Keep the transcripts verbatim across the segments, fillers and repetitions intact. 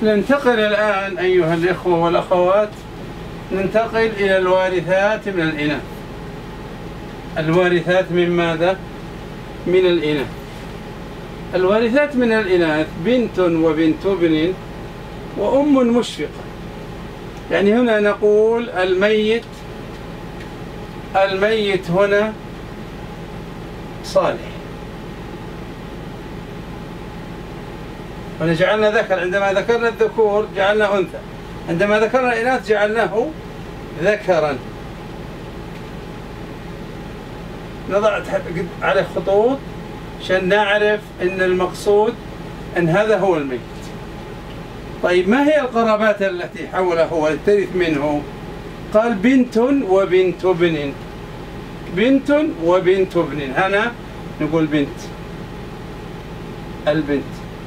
ننتقل الآن أيها الإخوة والأخوات، ننتقل إلى الوارثات من الإناث. الوارثات من ماذا؟ من الإناث. الوارثات من الإناث بنت وبنت ابن وأم مشفقة. يعني هنا نقول الميت الميت هنا صالح، ونجعلنا ذكر. عندما ذكرنا الذكور جعلنا أنثى، عندما ذكرنا الإناث جعلناه ذكرا. نضع عليه خطوط عشان نعرف أن المقصود أن هذا هو الميت. طيب ما هي القرابات التي حوله والترث منه؟ قال بنت وبنت ابن. بنت وبنت ابن، هنا نقول بنت، البنت.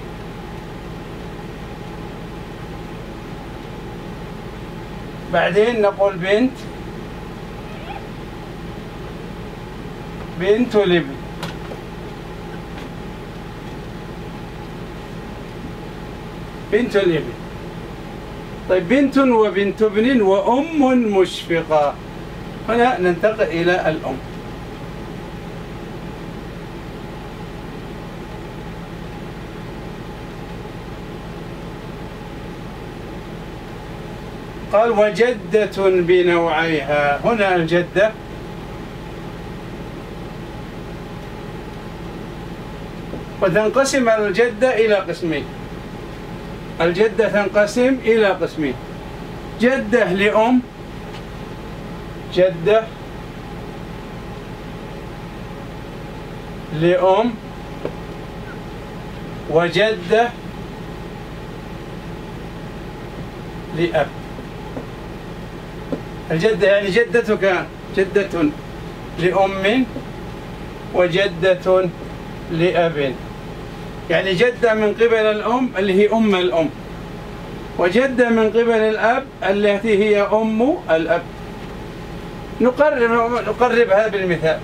بعدين نقول بنت بنت الابن. بنت الابن. طيب بنت وبنت ابن وأم مشفقة. هنا ننتقل إلى الأم. قال وجدة بنوعيها. هنا الجدة وتنقسم الجدة إلى قسمين. الجدة تنقسم إلى قسمين: جدة لأم، جدة لأم، وجدة لأب. الجدة يعني جدتك جدة لأم وجدة لأب، يعني جدة من قبل الأم اللي هي أم الأم، وجدة من قبل الأب التي هي أم الأب. نقرب نقربها بالمثال.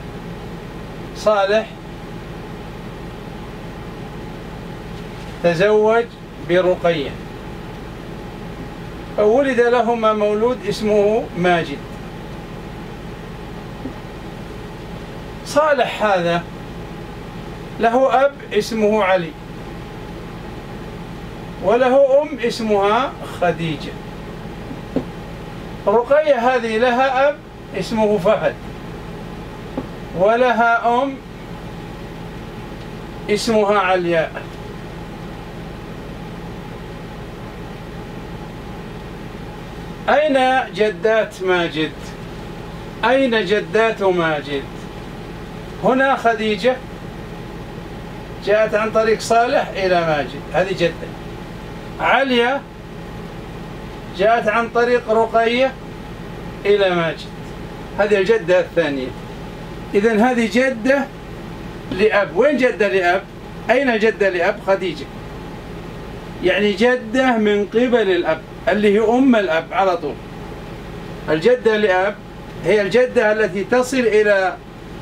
صالح تزوج برقية، فولد لهما مولود اسمه ماجد. صالح هذا له أب اسمه علي، وله أم اسمها خديجة. رقية هذه لها أب اسمه فهد، ولها أم اسمها علياء. أين جدات ماجد؟ أين جدات ماجد؟ هنا خديجة جاءت عن طريق صالح إلى ماجد، هذه جدة. عليا جاءت عن طريق رقية إلى ماجد، هذه الجدة الثانية. إذن هذه جدة لأب. وين جدة لأب؟ أين جدة لأب؟ خديجة، يعني جدة من قبل الأب اللي هي أم الأب على طول. الجدة لأب هي الجدة التي تصل إلى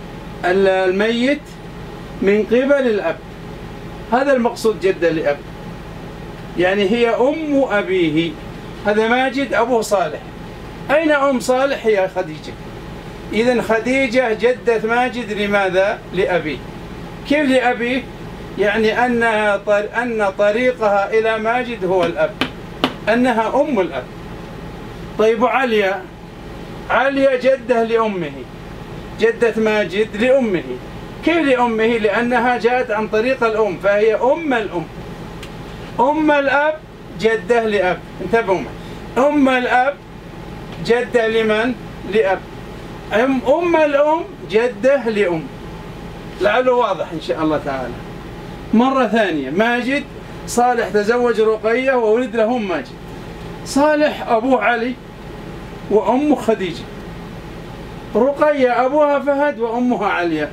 الميت من قبل الأب، هذا المقصود جدة لأب، يعني هي أم أبيه. هذا ماجد أبوه صالح. أين أم صالح؟ هي خديجة. إذن خديجة جدة ماجد لماذا؟ لأبيه. كيف لأبيه؟ يعني أنها أن طريقها إلى ماجد هو الأب، أنها أم الأب. طيب عليا، عليا جدة لأمه، جدة ماجد لأمه. كيف لأمه؟ لأنها جاءت عن طريق الأم، فهي أم الأم. أم الأب جدة لأب. انتبهوا، أم الأب جدة لمن؟ لأب. أم, أم الأم جدة لأم. لعله واضح إن شاء الله تعالى. مرة ثانية، ماجد صالح تزوج رقية وولد لهم ماجد. صالح أبوه علي وأمه خديجة. رقية أبوها فهد وأمها عليا.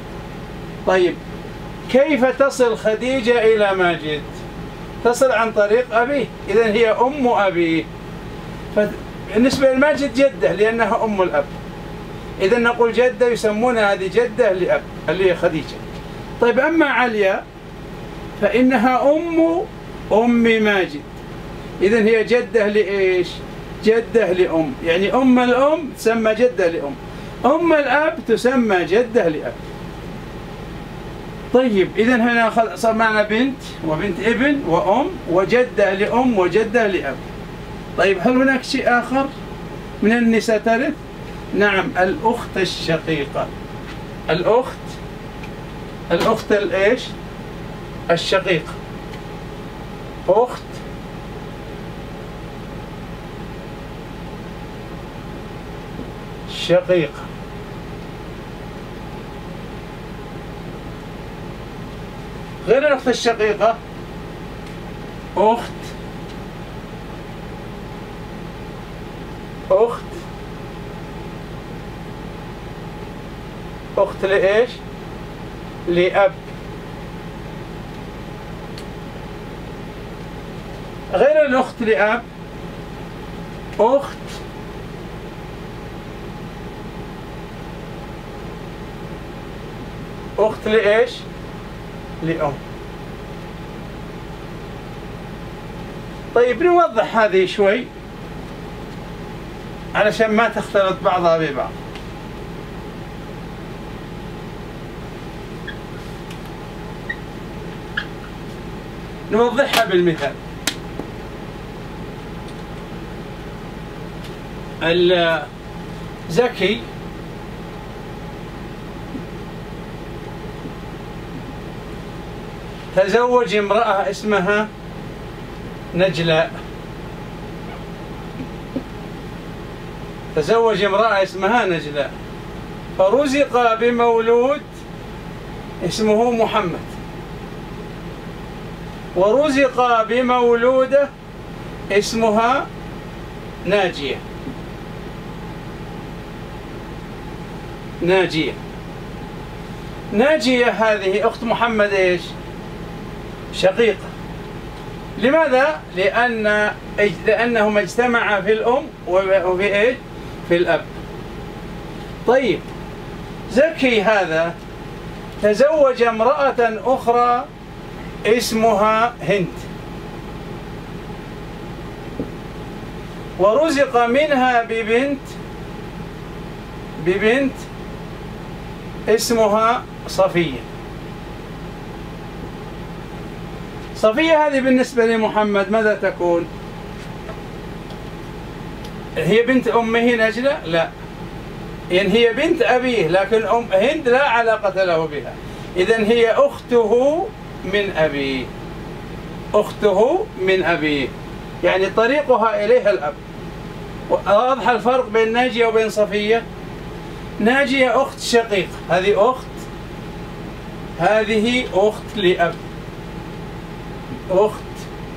طيب كيف تصل خديجة إلى ماجد؟ تصل عن طريق أبيه، إذن هي أم أبيه. فبالنسبة لماجد جدة لأنها أم الأب، إذن نقول جدة يسمونها هذه جدة لأب اللي هي خديجة. طيب أما عليا فإنها أم أم ماجد، إذن هي جدة لإيش؟ جدة لأم، يعني أم الأم تسمى جدة لأم، أم الأب تسمى جدة لأب. طيب إذن هنا صار معنا بنت وبنت ابن وأم وجدة لأم وجدة لأب. طيب هل هناك شيء آخر من النساء ترث؟ نعم، الأخت الشقيقة. الأخت الأخت الإيش؟ الشقيقة. أخت شقيقة. غير الأخت الشقيقة أخت أخت أخت لإيش؟ لأب. غير الأخت لأب أخت أخت لإيش؟ لأم. طيب نوضح هذه شوي علشان ما تختلط بعضها ببعض. نوضحها بالمثال. زكي تزوج امرأة اسمها نجلاء. تزوج امرأة اسمها نجلاء فرزق بمولود اسمه محمد، ورزق بمولودة اسمها ناجية. ناجية ناجية هذه أخت محمد إيش؟ شقيقة. لماذا؟ لأن لأنهما اجتمعا في الأم وفي إيش؟ في الأب. طيب زكي هذا تزوج امرأة أخرى اسمها هند، ورزق منها ببنت ببنت اسمها صفية. صفية هذه بالنسبة لمحمد ماذا تكون؟ هي بنت أمه نجلة؟ لا، يعني هي بنت أبيه، لكن أم هند لا علاقة له بها، إذن هي أخته من أبيه. أخته من أبيه، يعني طريقها إليها الأب. واضح الفرق بين ناجية وبين صفية؟ ناجية أخت شقيقة، هذه أخت هذه أخت لأب، أخت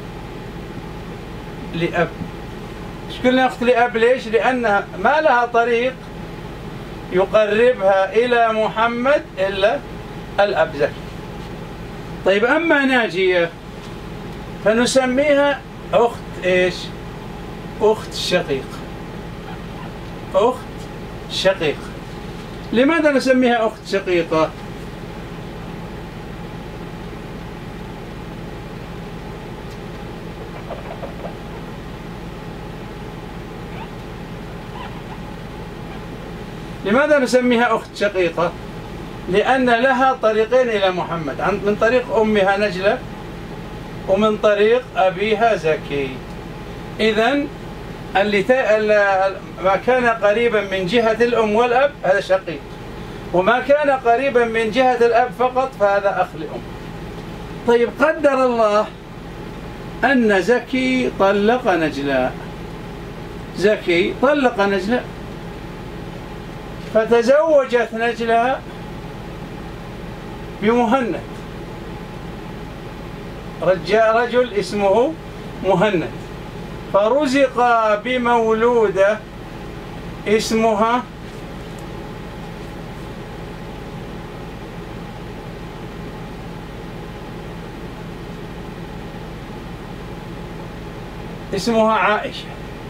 لأب. إيش قلنا أخت لأب؟ ليش؟ لأنها ما لها طريق يقربها إلى محمد إلا الأب زكي. طيب أما ناجية فنسميها أخت إيش؟ أخت شقيقة. أخت شقيقة. لماذا نسميها أخت شقيقة؟ لماذا نسميها أخت شقيقة؟ لأن لها طريقين إلى محمد، من طريق أمها نجلة ومن طريق أبيها زكي. إذن اللي ما كان قريبا من جهة الأم والأب هذا شقيق، وما كان قريبا من جهة الأب فقط فهذا أخ لأم. طيب قدر الله أن زكي طلق نجلاء، زكي طلق نجلاء فتزوجت نجلاء بمهند، رجال رجل اسمه مهند، فرزق بمولودة اسمها اسمها عائشة.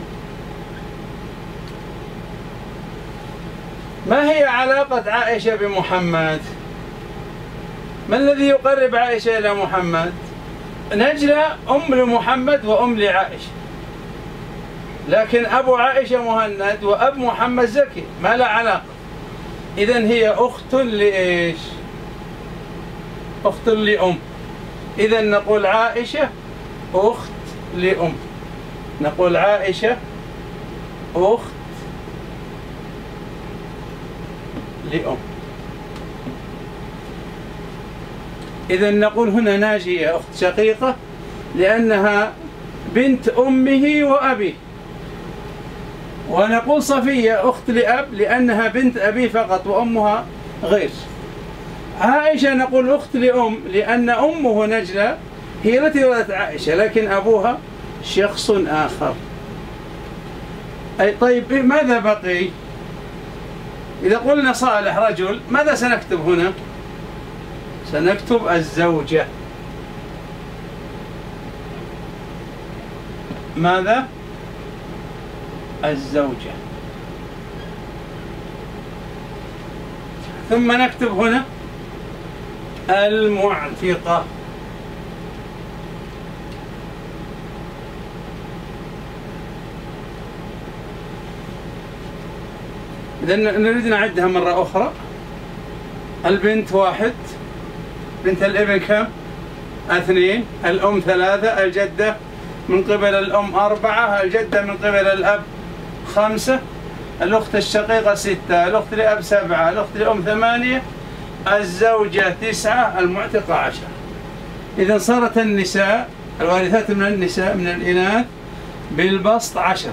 ما هي علاقة عائشة بمحمد؟ ما الذي يقرب عائشة إلى محمد؟ نجلة أم لمحمد وأم لعائشة، لكن أبو عائشة مهند وأب محمد زكي ما لا علاقة. إذن هي أخت لإيش؟ أخت لأم. إذن نقول عائشة أخت لأم، نقول عائشة أخت لأم. إذن نقول هنا ناجية أخت شقيقة لأنها بنت أمه وأبيه، ونقول صفية أخت لأب لأنها بنت أبيه فقط وأمها غير. عائشة نقول أخت لأم لأن أمه نجلة هي التي ولدت عائشة لكن أبوها شخص آخر. أي طيب ماذا بقي؟ إذا قلنا صالح رجل ماذا سنكتب هنا؟ سنكتب الزوجة. ماذا؟ الزوجة. ثم نكتب هنا المعتقة. إذا نريد نعدها مرة أخرى. البنت واحد، بنت الابن كم؟ اثنين، الأم ثلاثة، الجدة من قبل الأم أربعة، الجدة من قبل الأب خمسة، الأخت الشقيقة ستة، الأخت لأب سبعة، الأخت لأم ثمانية، الزوجة تسعة، المعتقة عشرة. إذا صارت النساء الوارثات من النساء من الإناث بالبسط عشرة،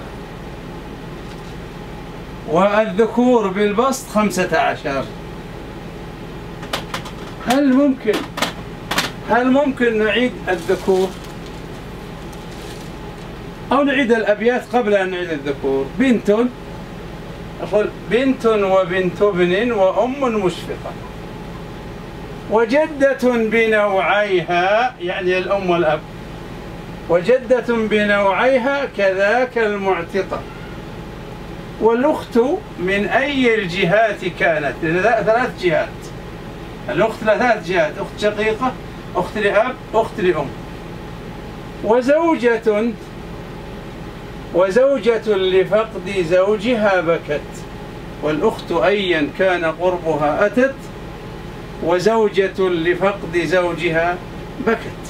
والذكور بالبسط خمسة عشر. هل ممكن هل ممكن نعيد الذكور أو نعيد الأبيات قبل أن نعيد الذكور؟ بنت، أقول بنت وبنت ابن وأم مشفقة، وجدة بنوعيها يعني الأم والأب، وجدة بنوعيها كذاك المعتقة، والأخت من أي الجهات كانت؟ ثلاث جهات، الأخت ثلاث جهات، أخت شقيقة، أخت لأب، أخت لأم. وزوجة وزوجة لفقد زوجها بكت، والأخت أيا كان قربها أتت، وزوجة لفقد زوجها بكت.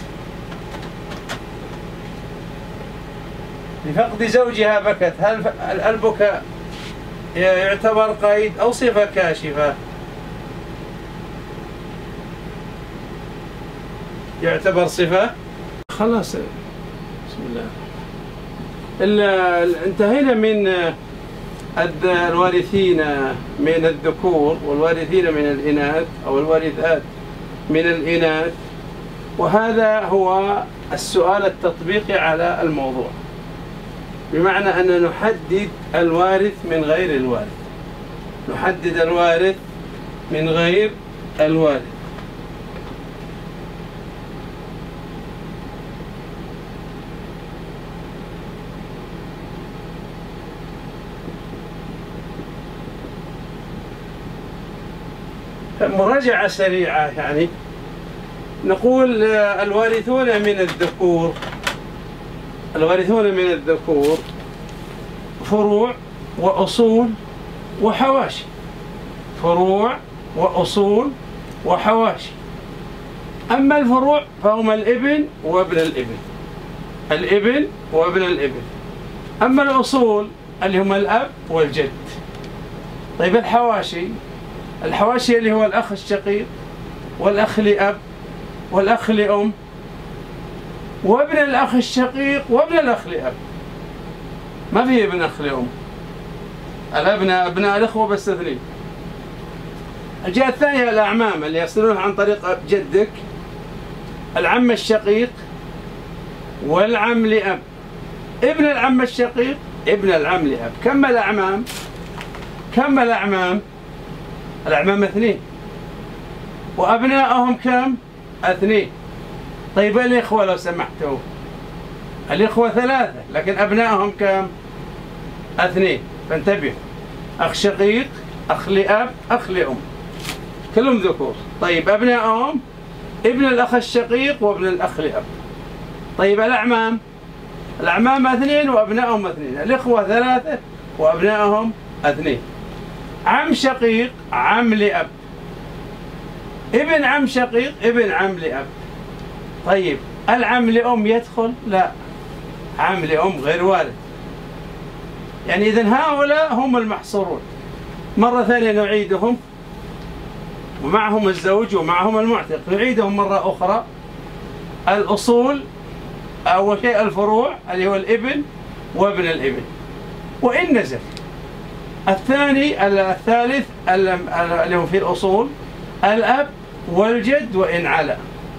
لفقد زوجها بكت، هل البكاء يعتبر قيد أو صفة كاشفة؟ يعتبر صفة. خلاص بسم الله. انتهينا من الوارثين من الذكور والوارثين من الإناث أو الوارثات من الإناث، وهذا هو السؤال التطبيقي على الموضوع، بمعنى أن نحدد الوارث من غير الوارث، نحدد الوارث من غير الوارث. مراجعة سريعة يعني نقول الوارثون من الذكور الوارثون من الذكور فروع وأصول وحواشي، فروع وأصول وحواشي. أما الفروع فهم الابن وابن الابن، الابن وابن الابن. أما الأصول اللي هم الأب والجد. طيب الحواشي، الحواشي اللي هو الأخ الشقيق والأخ لأب والأخ لأم وابن الأخ الشقيق وابن الأخ لأب، ما في ابن أخ لأم، الأبناء أبناء الأخوة بس اثنين. الجهة الثانية الأعمام اللي يصلون عن طريق جدك، العم الشقيق والعم لأب، ابن العم الشقيق ابن العم لأب. كم الأعمام؟ كم الأعمام؟ الأعمام اثنين، وأبنائهم كم؟ اثنين. طيب الإخوة لو سمحتوا، الإخوة ثلاثة لكن أبنائهم كم؟ اثنين. فانتبهوا، أخ شقيق، أخ لأب، أخ لأم، كلهم ذكور. طيب أبنائهم ابن الأخ الشقيق وابن الأخ لأب. طيب الأعمام، الأعمام اثنين وأبنائهم اثنين، الإخوة ثلاثة وأبنائهم اثنين. عم شقيق عم لأب، ابن عم شقيق ابن عم لأب. طيب العم لأم يدخل؟ لا، عم لأم غير وارد. يعني إذن هؤلاء هم المحصورون. مرة ثانية نعيدهم، ومعهم الزوج ومعهم المعتق، نعيدهم مرة أخرى. الأصول أول شيء الفروع اللي هو الابن وابن الابن وإن نزل. الثاني الثالث اللي هو في الأصول الأب والجد وإن علا.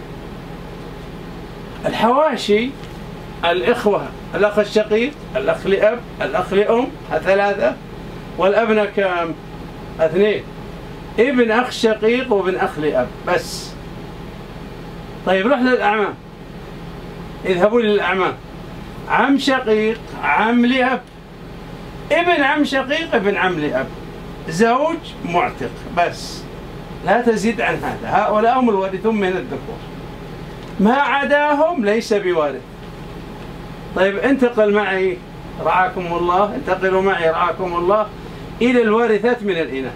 الحواشي الإخوة الأخ الشقيق، الأخ لأب، الأخ لأم ثلاثة، والأبناء كم؟ اثنين، ابن أخ شقيق وابن أخ لأب بس. طيب روح للأعمام، اذهبوا للأعمام. عم شقيق عم لأب، ابن عم شقيق ابن عم لأب، زوج معتق بس، لا تزيد عن هذا. هؤلاء هم الوارثون من الذكور، ما عداهم ليس بوارث. طيب انتقل معي رعاكم الله، انتقلوا معي رعاكم الله إلى الوارثات من الإناث.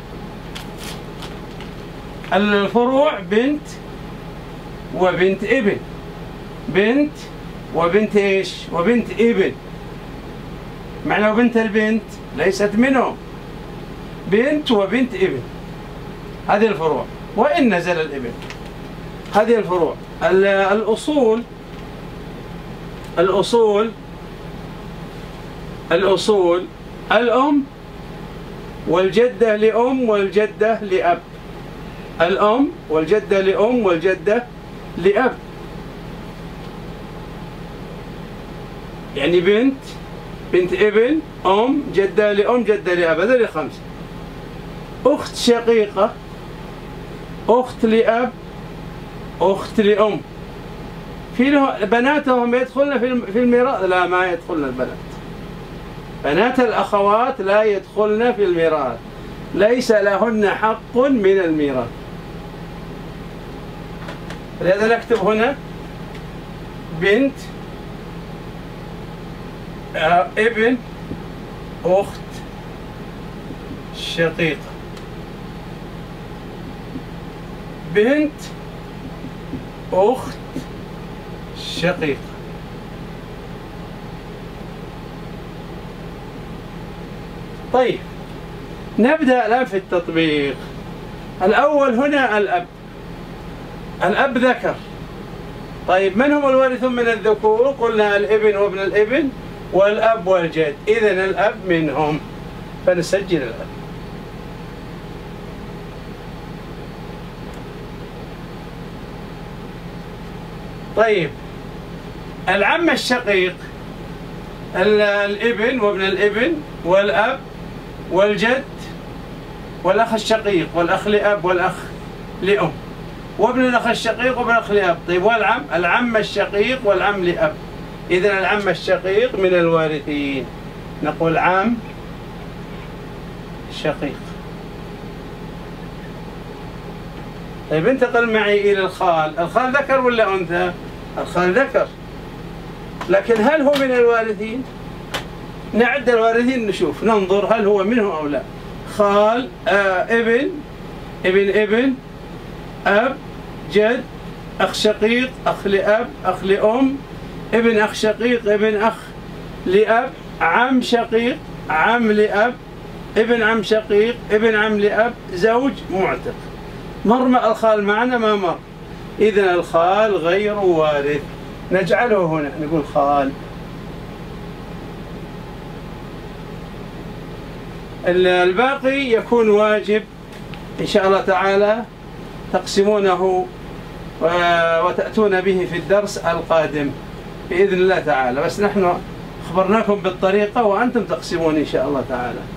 الفروع بنت وبنت ابن، بنت وبنت ايش؟ وبنت ابن. معنى وبنت البنت ليست منهم، بنت وبنت ابن، هذه الفروع. وإن نزل الابن، هذه الفروع. الأصول الأصول الأصول الأم والجدة لأم والجدة لأب، الأم والجدة لأم والجدة لأب. يعني بنت بنت ابن، أم، جدة لأم، جدة لأب، هذول خمسة. أخت شقيقة، أخت لأب، أخت لأم. في بناتهم يدخلن في الميراث؟ لا، ما يدخلن البنات. بنات الأخوات لا يدخلن في الميراث، ليس لهن حق من الميراث. لهذا نكتب هنا بنت آه ابن أخت شقيقة، بنت أخت شقيقة. طيب نبدأ الآن في التطبيق. الأول هنا الأب، الأب ذكر. طيب من هم الوارثون من الذكور؟ قلنا الابن وابن الابن والأب والجد، إذن الأب منهم، فنسجل الأب. طيب العم الشقيق الابن وابن الابن والأب والجد والأخ الشقيق والأخ لأب والأخ لأم وابن الأخ الشقيق وابن الأخ لأب. طيب والعم؟ العم الشقيق والعم لأب، إذن العم الشقيق من الوارثين. نقول عم شقيق. طيب انتقل معي إلى الخال. الخال ذكر ولا أنثى؟ الخال ذكر، لكن هل هو من الوارثين؟ نعد الوارثين نشوف، ننظر هل هو منهم أو لا. خال آه ابن ابن ابن أب جد أخ شقيق أخ لأب أخ لأم ابن أخ شقيق ابن أخ لأب عم شقيق عم لأب ابن عم شقيق ابن عم لأب زوج معتق. مر الخال معنا؟ ما مر، إذن الخال غير وارث. نجعله هنا، نقول خال. الباقي يكون واجب إن شاء الله تعالى تقسمونه وتأتون به في الدرس القادم بإذن الله تعالى، بس نحن أخبرناكم بالطريقة وأنتم تقسمون إن شاء الله تعالى.